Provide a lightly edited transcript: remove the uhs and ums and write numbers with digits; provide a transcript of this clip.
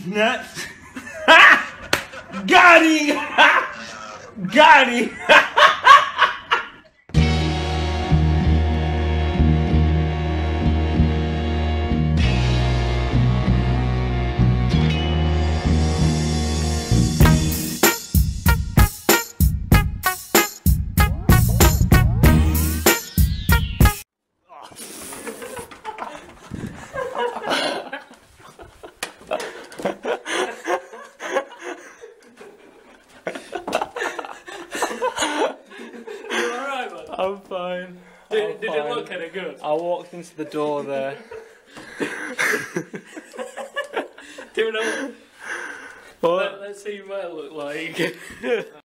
these nuts. Got him! Got him! I'm fine. Did it look kind of good? I walked into the door there. Do you know What? let's see what it looked like.